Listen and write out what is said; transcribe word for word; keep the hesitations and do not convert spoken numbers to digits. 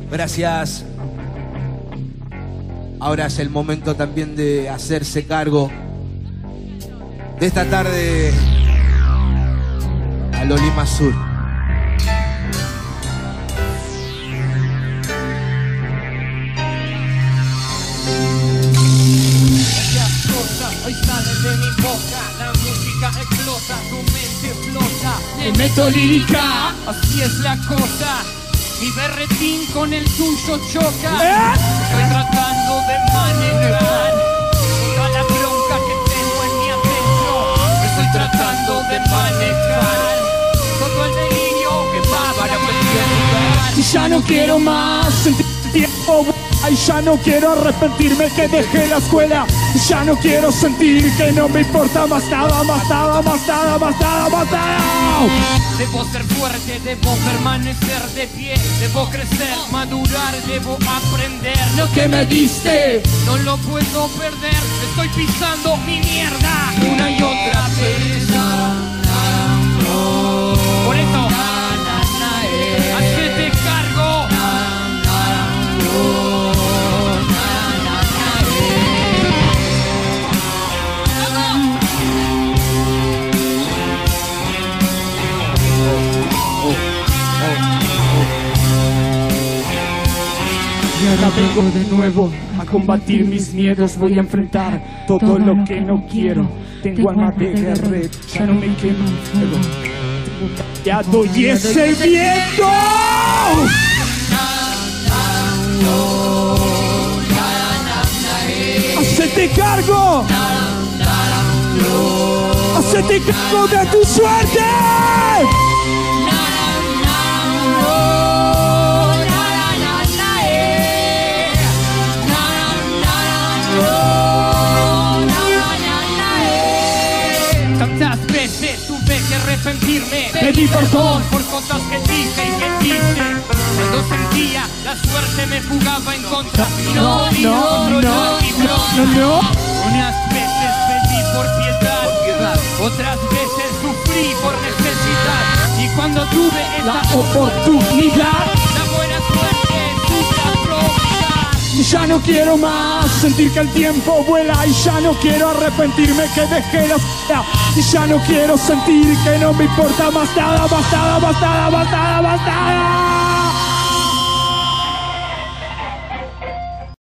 Gracias. Ahora es el momento también de hacerse cargo de esta tarde a Lolima Sur. Hoy sale de mi boca, la música explota, tu mente flota. Me meto lírica, así es la cosa. Mi berretín con el tuyo choca. ¿Eh? Estoy tratando de manejar toda la bronca que tengo en mi adentro. Estoy tratando de manejar todo el delirio que va para cualquier lugar. Y ya no quiero más sentir tiempo. Ay, ya no quiero arrepentirme que dejé la escuela. Ya no quiero sentir que no me importa más nada, más nada, más nada, más nada, más nada. Debo ser fuerte, debo permanecer de pie. Debo crecer, madurar, debo aprender. Lo que me diste no lo puedo perder. Estoy pisando mi mierda una y otra vez. Por eso hacete cargo. Y ahora vengo de nuevo a combatir mis miedos. Voy a enfrentar todo lo que no quiero. Tengo alma de guerrero, ya no me quema el fuego. Ya doy ese viento. ¡Hacete cargo! ¡Hacete cargo de tu suerte! Tantas veces tuve que arrepentirme, pedí perdón por cosas que dije y que hice. Cuando sentía la suerte me jugaba en contra. No, no, no, no, no, no. Unas veces pedí por piedad, otras veces sufrí por necesidad. Y cuando tuve esa la oportunidad, la buena suerte supe aprovechar. Y ya no quiero más sentir que el tiempo vuela. Y ya no quiero arrepentirme que dejé la escuela. Y ya no quiero sentir que no me importa más nada, más nada, más nada, más nada, más nada.